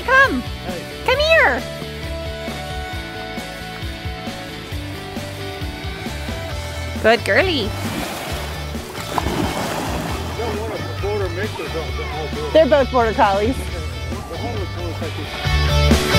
come. Hey. Come here. Good girly. Don't want a border mix or something. They're both border collies. The one looks like this.